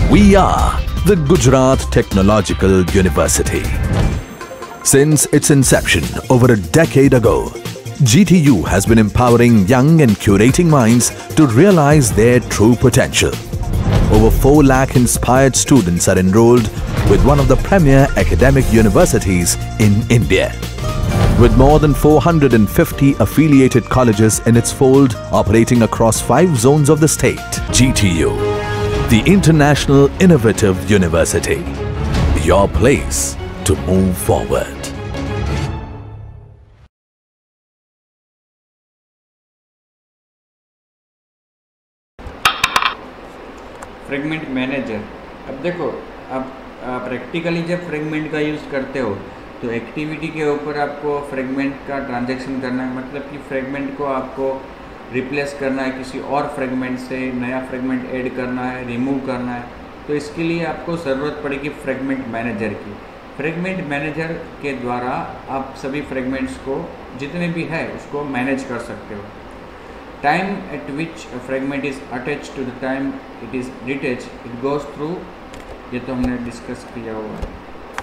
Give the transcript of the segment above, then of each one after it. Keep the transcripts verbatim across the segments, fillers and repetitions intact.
We are the Gujarat Technological University. Since its inception over a decade ago, G T U has been empowering young and curating minds to realize their true potential. Over four lakh inspired students are enrolled with one of the premier academic universities in India. With more than four hundred fifty affiliated colleges in its fold operating across five zones of the state, G T U, the International Innovative University, your place to move forward. Fragment manager. अब देखो, आप practically जब fragment का use करते हो तो activity के ऊपर आपको फ्रेगमेंट का ट्रांजैक्शन करना है, मतलब कि फ्रेगमेंट को आपको रिप्लेस करना है किसी और फ्रेगमेंट से, नया फ्रेगमेंट ऐड करना है, रिमूव करना है। तो इसके लिए आपको ज़रूरत पड़ेगी फ्रेगमेंट मैनेजर की। फ्रेगमेंट मैनेजर के द्वारा आप सभी फ्रेगमेंट्स को जितने भी है उसको मैनेज कर सकते हो। Time at which fragment is attach to the time it is detach, it goes through, ये तो हमने डिस्कस किया हुआ है।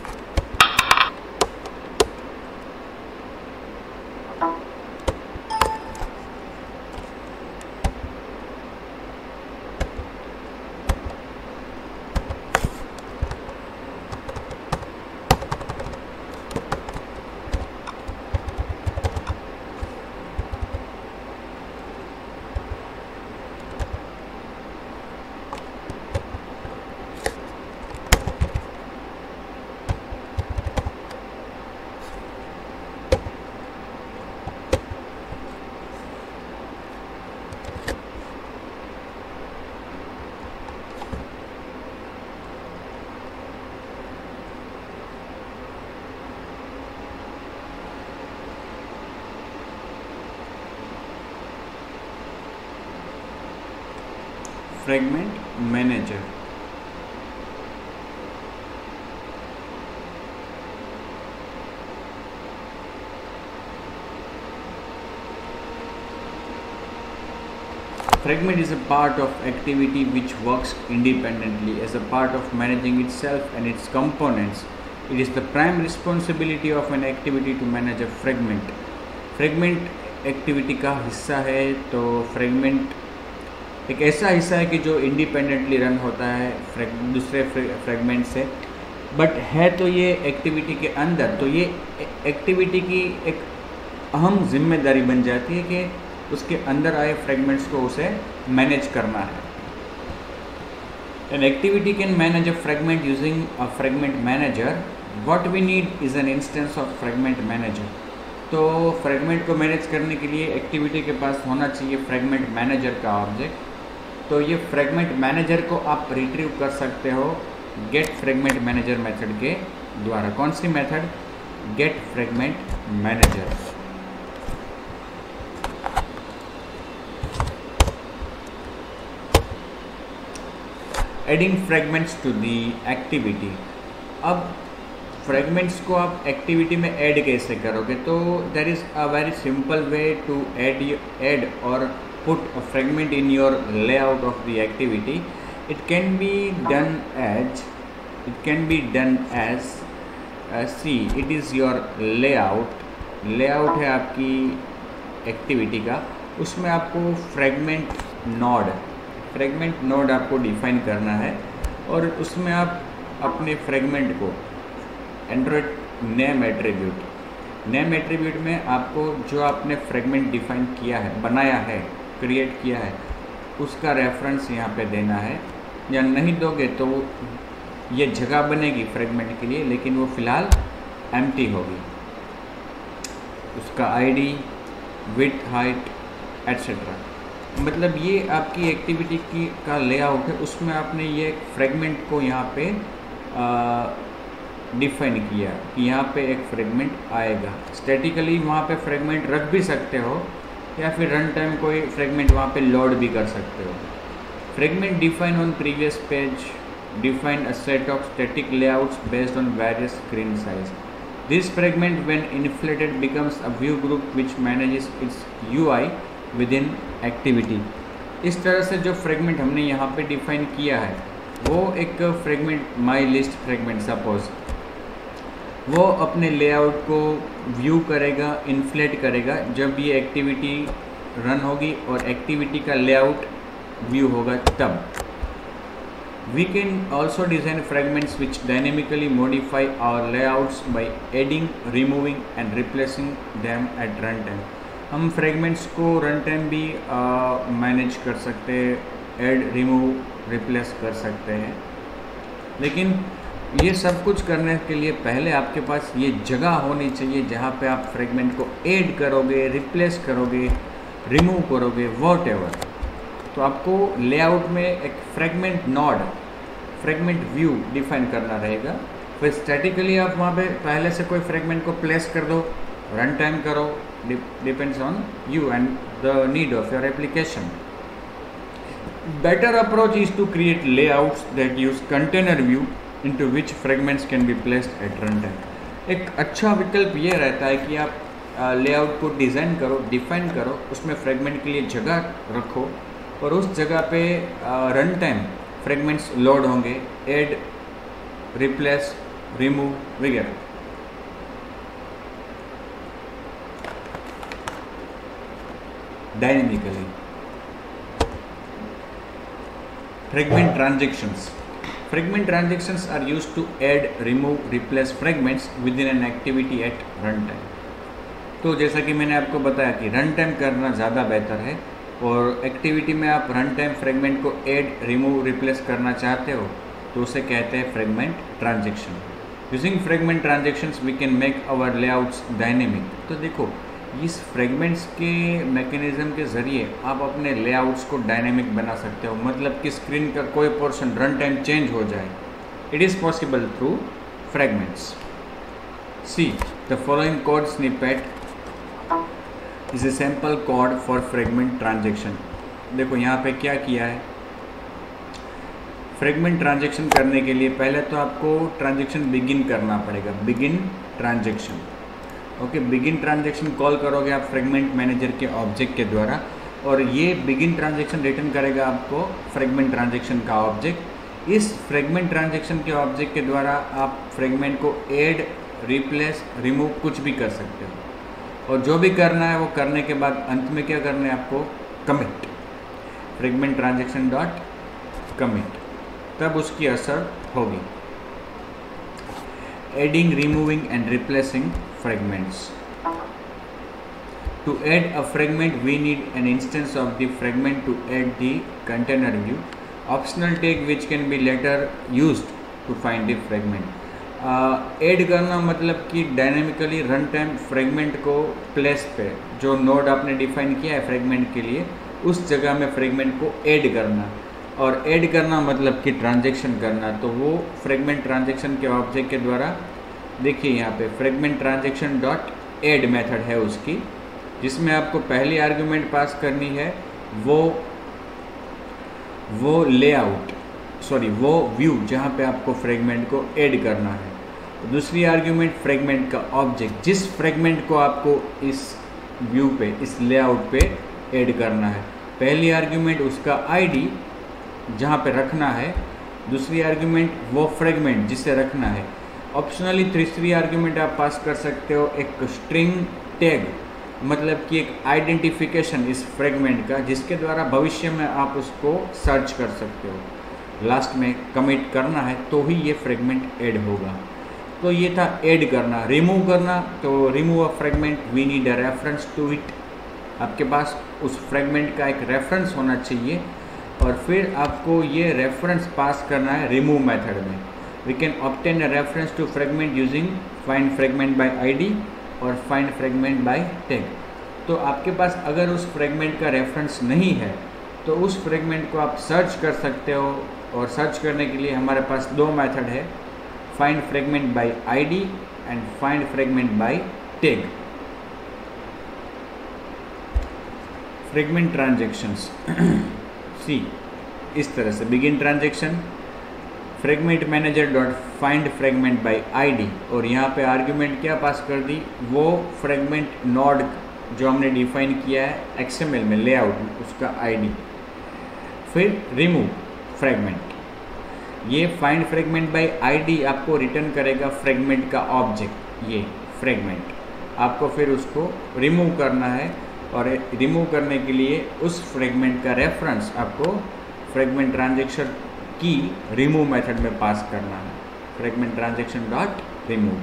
Fragment manager. Fragment is a part of activity which works independently as a part of managing itself and its components. It is the prime responsibility of an activity to manage a fragment. Fragment activity का हिस्सा है, तो fragment एक ऐसा हिस्सा है कि जो इंडिपेंडेंटली रन होता है फ्रेग, दूसरे फ्रेगमेंट से, बट है तो ये एक्टिविटी के अंदर। तो ये एक्टिविटी की एक अहम जिम्मेदारी बन जाती है कि उसके अंदर आए फ्रेगमेंट्स को उसे मैनेज करना है। An activity can manage a fragment using a fragment manager. What we need is an instance of fragment manager. तो फ्रेगमेंट को मैनेज करने के लिए एक्टिविटी के पास होना चाहिए फ्रेगमेंट मैनेजर का ऑब्जेक्ट। तो ये फ्रेगमेंट मैनेजर को आप रिट्रीव कर सकते हो गेट फ्रेगमेंट मैनेजर मेथड के द्वारा। कौन सी method? Get fragment manager. Adding fragments to the activity. अब फ्रेगमेंट्स को आप एक्टिविटी में ऐड कैसे करोगे? तो there is a very simple way to add add और put a fragment in your layout of the activity. It can be done as it can be done as uh, see, it is your layout. layout है आपकी activity का, उसमें आपको fragment node fragment node आपको define करना है और उसमें आप अपने फ्रेगमेंट को Android name attribute name attribute में आपको जो आपने फ्रेगमेंट डिफाइन किया है, बनाया है, क्रिएट किया है, उसका रेफरेंस यहाँ पे देना है। या नहीं दोगे तो ये जगह बनेगी फ्रेगमेंट के लिए, लेकिन वो फ़िलहाल एम्प्टी होगी। उसका आईडी, विड्थ, हाइट एटसेट्रा, मतलब ये आपकी एक्टिविटी की का लेआउट है। उसमें आपने ये फ्रेगमेंट को यहाँ पे डिफाइन किया कि यहाँ पे एक फ्रेगमेंट आएगा। स्टैटिकली वहाँ पे फ्रेगमेंट रख भी सकते हो या फिर रन टाइम कोई फ्रेगमेंट वहाँ पे लोड भी कर सकते हो। Fragment define on previous page define a set of static layouts based on various screen size. This fragment, when inflated, becomes a view group which manages its U I within activity. इस तरह से जो fragment हमने यहाँ पे define किया है वो एक fragment my list fragment suppose वो अपने लेआउट को व्यू करेगा, इन्फ्लेट करेगा जब ये एक्टिविटी रन होगी और एक्टिविटी का लेआउट व्यू होगा तब। We can also design fragments which dynamically modify our layouts by adding, removing and replacing them at runtime. हम fragments को runtime भी मैनेज कर सकते हैं, add, remove, replace कर सकते हैं। लेकिन ये सब कुछ करने के लिए पहले आपके पास ये जगह होनी चाहिए जहाँ पे आप फ्रेगमेंट को ऐड करोगे, रिप्लेस करोगे, रिमूव करोगे, वॉट एवर। तो आपको लेआउट में एक fragment node, fragment view define करना रहेगा। फिर स्टैटिकली आप वहाँ पे पहले से कोई फ्रेगमेंट को प्लेस कर दो, रन टाइम करो, depends on you and the need of your application. Better approach is to create layouts that use container view into which fragments can be placed at run time. एक अच्छा विकल्प ये रहता है कि आप लेआउट को डिज़ाइन करो, डिफाइन करो, उसमें फ्रेगमेंट के लिए जगह रखो और उस जगह पे रन टाइम फ्रेगमेंट्स लोड होंगे, ऐड, रिप्लेस, रिमूव वगैरह। Dynamically fragment transactions fragment transactions are used to add, remove, replace fragments within an activity at run time. तो जैसा कि मैंने आपको बताया कि रन टाइम करना ज़्यादा बेहतर है और एक्टिविटी में आप रन टाइम फ्रेगमेंट को ऐड, रिमूव, रिप्लेस करना चाहते हो तो उसे कहते हैं fragment transaction. Using fragment transactions we can make our layouts dynamic. तो देखो इस फ्रेगमेंट्स के मैकेनिज्म के ज़रिए आप अपने लेआउट्स को डायनेमिक बना सकते हो, मतलब कि स्क्रीन का कोई पोर्शन रन टाइम चेंज हो जाए। It is possible through fragments. See the following code snippet is a sample code for fragment transaction. देखो यहाँ पे क्या किया है, फ्रेगमेंट ट्रांजैक्शन करने के लिए पहले तो आपको ट्रांजैक्शन बिगिन करना पड़ेगा, begin transaction. Okay, begin transaction call करोगे आप फ्रेगमेंट मैनेजर के ऑब्जेक्ट के द्वारा और ये बिगिन ट्रांजैक्शन रिटर्न करेगा आपको फ्रेगमेंट ट्रांजैक्शन का ऑब्जेक्ट। इस फ्रेगमेंट ट्रांजैक्शन के ऑब्जेक्ट के द्वारा आप फ्रेगमेंट को ऐड, रिप्लेस, रिमूव कुछ भी कर सकते हो और जो भी करना है वो करने के बाद अंत में क्या करना है आपको, commit, fragment transaction dot commit, तब उसकी असर होगी। Adding, removing and replacing fragments. To add a fragment, we need an instance of the fragment to add the container view. Optional tag which can be later used to find the fragment. Add uh, करना मतलब कि dynamically run time fragment को place पे जो node आपने define किया है fragment के लिए उस जगह में फ्रेगमेंट को ऐड करना, और ऐड करना मतलब कि ट्रांजैक्शन करना। तो वो फ्रेगमेंट ट्रांजैक्शन के ऑब्जेक्ट के द्वारा, देखिए यहाँ पे fragment transaction dot add method है उसकी, जिसमें आपको पहली आर्गुमेंट पास करनी है वो वो लेआउट सॉरी वो व्यू जहाँ पे आपको फ्रेगमेंट को ऐड करना है। दूसरी आर्गुमेंट फ्रेगमेंट का ऑब्जेक्ट, जिस फ्रेगमेंट को आपको इस व्यू पे, इस लेआउट पे ऐड करना है। पहली आर्गुमेंट उसका आईडी जहाँ पे रखना है, दूसरी आर्गुमेंट वो फ्रेगमेंट जिसे रखना है। ऑप्शनली तीसरी आर्गुमेंट आप पास कर सकते हो एक स्ट्रिंग टैग, मतलब कि एक आइडेंटिफिकेशन इस फ्रेगमेंट का जिसके द्वारा भविष्य में आप उसको सर्च कर सकते हो। लास्ट में कमिट करना है तो ही ये फ्रेगमेंट ऐड होगा। तो ये था ऐड करना। रिमूव करना, तो remove a fragment we need a reference to it. आपके पास उस फ्रेगमेंट का एक रेफरेंस होना चाहिए और फिर आपको ये रेफरेंस पास करना है रिमूव मेथड में। We can obtain a reference to fragment using find fragment by ID और फाइंड फ्रेगमेंट बाय टैग। तो आपके पास अगर उस फ्रेगमेंट का रेफरेंस नहीं है तो उस फ्रेगमेंट को आप सर्च कर सकते हो, और सर्च करने के लिए हमारे पास दो मेथड है, find fragment by ID and find fragment by tag. Fragment transactions see इस तरह से, begin transaction, fragment manager dot find fragment by ID, और यहाँ पे आर्ग्यूमेंट क्या पास कर दी, वो फ्रेगमेंट नोड जो हमने डिफाइन किया है एक्सएमएल में लेआउट, उसका आईडी। फिर रिमूव फ्रेगमेंट, ये फाइंड फ्रेगमेंट बाय आईडी आपको रिटर्न करेगा फ्रेगमेंट का ऑब्जेक्ट, ये फ्रेगमेंट आपको फिर उसको रिमूव करना है, और रिमूव करने के लिए उस फ्रेगमेंट का रेफरेंस आपको फ्रेगमेंट ट्रांजैक्शन की रिमूव मेथड में पास करना है, fragment transaction dot remove.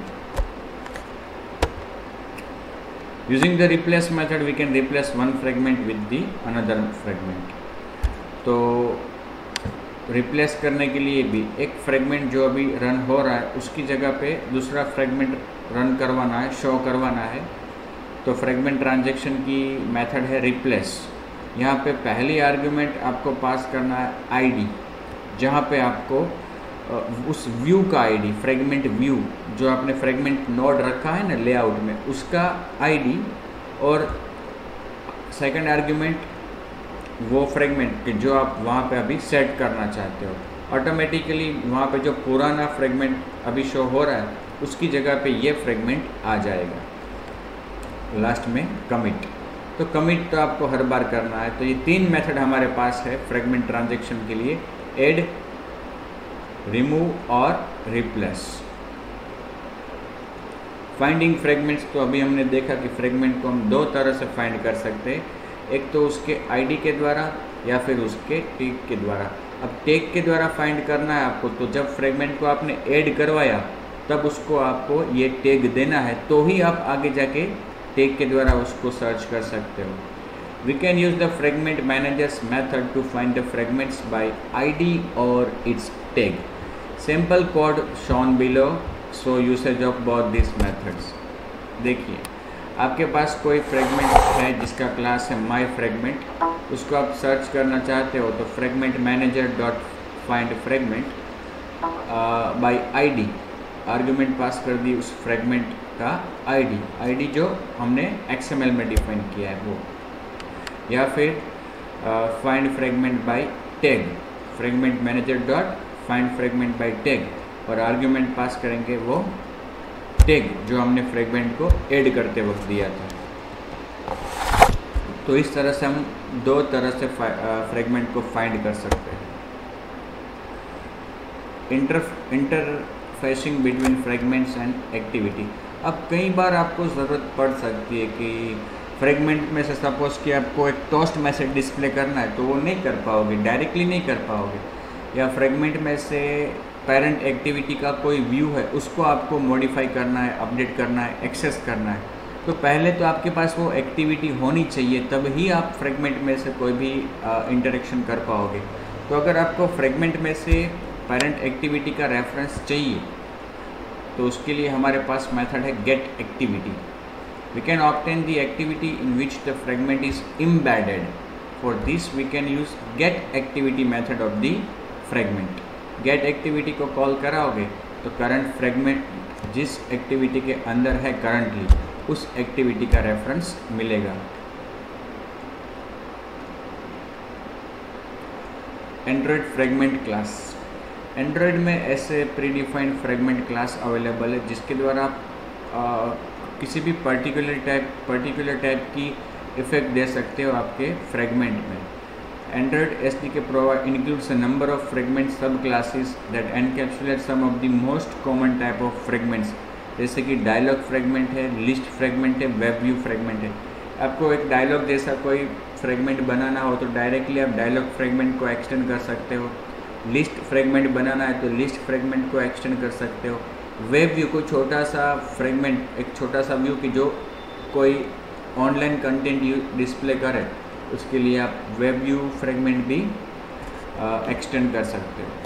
Using the replace method we can replace one fragment with the another fragment. तो रिप्लेस करने के लिए भी एक फ्रेगमेंट जो अभी रन हो रहा है उसकी जगह पे दूसरा फ्रेगमेंट रन करवाना है, शो करवाना है। तो फ्रेगमेंट ट्रांजैक्शन की मेथड है रिप्लेस। यहाँ पे पहली आर्ग्यूमेंट आपको पास करना है आईडी, जहाँ पे आपको उस व्यू का आईडी, फ्रेगमेंट व्यू जो आपने फ्रेगमेंट नोड रखा है ना लेआउट में, उसका आईडी, और सेकंड आर्ग्यूमेंट वो फ्रेगमेंट जो आप वहाँ पे अभी सेट करना चाहते हो। ऑटोमेटिकली वहाँ पे जो पुराना फ्रेगमेंट अभी शो हो रहा है उसकी जगह पे ये फ्रेगमेंट आ जाएगा। लास्ट में कमिट, तो कमिट तो आपको हर बार करना है। तो ये तीन मेथड हमारे पास है फ्रेगमेंट ट्रांजैक्शन के लिए, ऐड, रिमूव और रिप्लेस। फाइंडिंग फ्रेगमेंट्स, तो अभी हमने देखा कि फ्रेगमेंट को हम दो तरह से फाइंड कर सकते हैं, एक तो उसके आईडी के द्वारा या फिर उसके टैग के द्वारा। अब टैग के द्वारा फाइंड करना है आपको, तो जब फ्रेगमेंट को आपने ऐड करवाया तब उसको आपको ये टैग देना है, तो ही आप आगे जाके टैग के द्वारा उसको सर्च कर सकते हो। We can use the fragment manager's method to find the fragments by ID और its tag. Simple code shown below, so usage of both this methods. देखिए, आपके पास कोई फ्रेगमेंट है जिसका क्लास है माई फ्रेगमेंट, उसको आप सर्च करना चाहते हो तो fragment manager dot find fragment by ID, argument pass कर दी उस फ्रेगमेंट का आईडी, आईडी जो हमने एक्सएमएल में डिफाइन किया है वो, या फिर find fragment by tag, fragment manager dot find fragment by tag, और आर्ग्यूमेंट पास करेंगे वो टैग जो हमने फ्रेगमेंट को ऐड करते वक्त दिया था। तो इस तरह से हम दो तरह से फ्रेगमेंट को फाइंड कर सकते हैं। Inter interfacing between fragments and activity. अब कई बार आपको ज़रूरत पड़ सकती है कि फ्रेगमेंट में से सपोज कि आपको एक टोस्ट मैसेज डिस्प्ले करना है, तो वो नहीं कर पाओगे, डायरेक्टली नहीं कर पाओगे, या फ्रेगमेंट में से पेरेंट एक्टिविटी का कोई व्यू है उसको आपको मॉडिफाई करना है, अपडेट करना है, एक्सेस करना है। तो पहले तो आपके पास वो एक्टिविटी होनी चाहिए, तब ही आप फ्रेगमेंट में से कोई भी इंटरेक्शन कर पाओगे। तो अगर आपको फ्रेगमेंट में से पेरेंट एक्टिविटी का रेफरेंस चाहिए तो उसके लिए हमारे पास मेथड है get activity. We can obtain the activity in which the fragment is embedded. For this we can use get activity method of the fragment. Get activity को कॉल कराओगे तो करंट फ्रेगमेंट जिस एक्टिविटी के अंदर है currently, उस activity का reference मिलेगा। Android fragment class. एंड्रॉयड में ऐसे प्रीडिफाइंड फ्रेगमेंट क्लास अवेलेबल है जिसके द्वारा आप किसी भी पर्टिकुलर टाइप पर्टिकुलर टाइप की इफेक्ट दे सकते हो आपके फ्रेगमेंट में। Android S D K provide includes a number of fragment subclasses that encapsulate some of the most common type of fragments, जैसे कि डायलॉग फ्रेगमेंट है, लिस्ट फ्रेगमेंट है, वेब व्यू फ्रेगमेंट है। आपको एक डायलॉग जैसा कोई फ्रेगमेंट बनाना हो तो डायरेक्टली आप डायलॉग फ्रेगमेंट को एक्सटेंड कर सकते हो। लिस्ट फ्रेगमेंट बनाना है तो लिस्ट फ्रेगमेंट को एक्सटेंड कर सकते हो। वेब व्यू को छोटा सा फ्रेगमेंट, एक छोटा सा व्यू कि जो कोई ऑनलाइन कंटेंट डिस्प्ले करे, उसके लिए आप वेब व्यू फ्रेगमेंट भी एक्सटेंड कर सकते हो।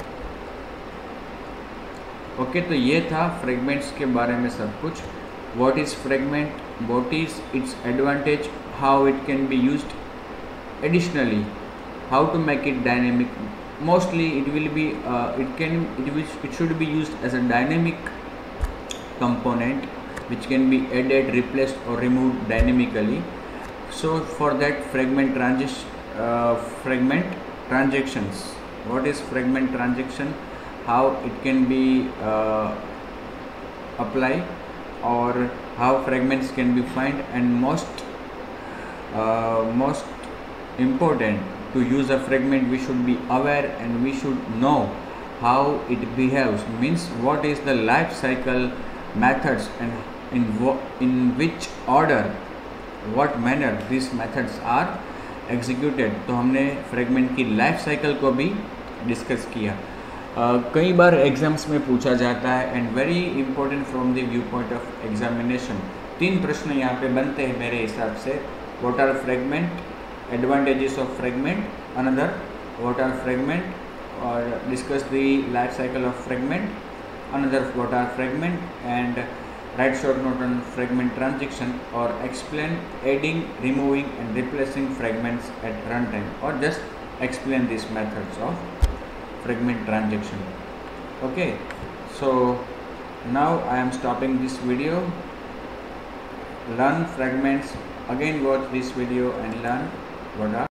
ओके okay, तो ये था फ्रेगमेंट्स के बारे में सब कुछ। What is fragment, what is its advantage, how it can be used additionally, how to make it dynamic. Mostly it will be it can it should be used as a dynamic component which can be added, replaced or removed dynamically. So for that fragment transition uh, fragment transactions, what is fragment transaction, how it can be uh, applied, or how fragments can be find, and most uh, most important, to use a fragment we should be aware and we should know how it behaves, means what is the life cycle methods and in wo- in which order, what manner these methods are executed. तो हमने fragment की life cycle को भी discuss किया. uh, कई बार exams में पूछा जाता है and very important from the view point of examination. तीन प्रश्न यहाँ पे बनते हैं मेरे हिसाब से. What are fragment, advantages of fragment, another what are fragment, or discuss the life cycle of fragment, another what are fragment, and write short note on fragment transaction, or explain adding, removing and replacing fragments at runtime, or just explain these methods of fragment transaction. Okay, so now I am stopping this video. Learn fragments, again watch this video and learn what are